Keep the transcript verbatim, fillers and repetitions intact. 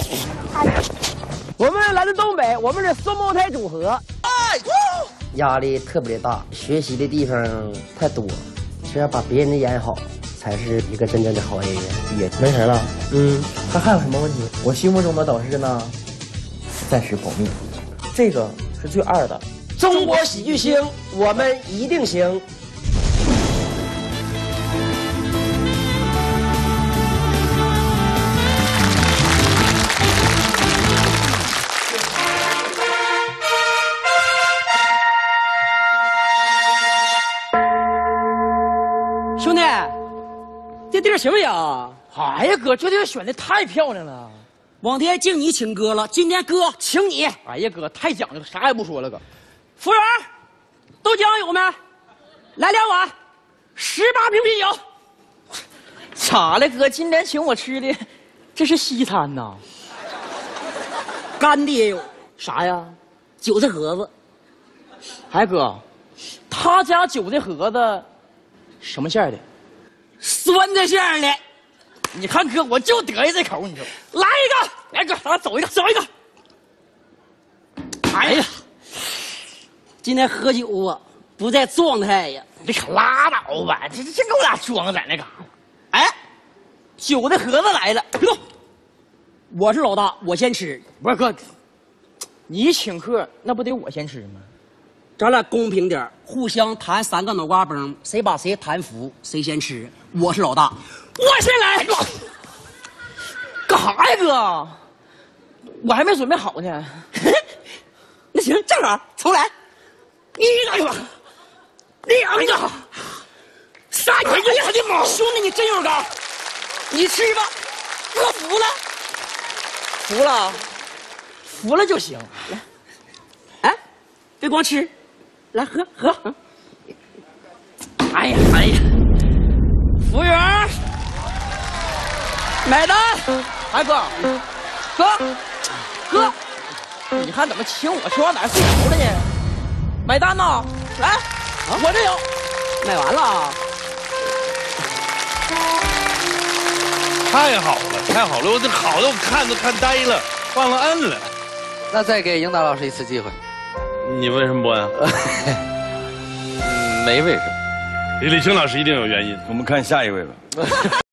我们来自东北，我们是双胞胎组合。 压力特别大，学习的地方太多，只要把别人的演好，才是一个真正的好演员。也没谁了。 嗯， 还还有什么问题？我心目中的导师呢，暂时保密。这个是最二的。 中国喜剧星，我们一定行。 兄弟，这地儿行不行？哎呀，哥，这地儿选的太漂亮了。 往天敬你请哥了，今天哥请你。 哎呀，哥，太讲究了，啥也不说了，哥。服务员，豆浆有没？来两碗，十八瓶啤酒。咋了，哥？今天请我吃的，这是西餐呐？ 干的也有， 啥呀？ 韭菜盒子。 哎，哥，他家韭菜盒子什么馅儿的？ 酸菜馅儿的。 你看哥，我就得意这口，你说。来一个，来哥，咱走一个，走一个。 哎呀，今天喝酒啊，不在状态呀。 你可拉倒吧，这这给我俩装在那嘎达。哎，酒的盒子来了，别动。 我是老大，我先吃。 不是哥，你请客那不得我先吃吗？ 咱俩公平点，互相弹三个脑瓜崩，谁把谁弹服，谁先吃。我是老大， 我先来。干啥呀，哥？我还没准备好呢。 那行，正好重来。 一个，两个，三个！哎呀，我的妈！ 兄弟，你真有刚，你吃吧。 哥服了，服了，服了就行。来， 哎，别光吃，来喝喝。 哎呀哎呀，服务员，买单。哎哥，哥，哥，你看怎么请我吃往哪睡着了呢？买单呐！来，啊、我这有， 买完了啊。 太好了，太好了！我这好的我看都看呆了，忘了摁了。 那再给英达老师一次机会。 你为什么播呀？ 嗯，没为什么。 李立青老师一定有原因。 我们看下一位吧。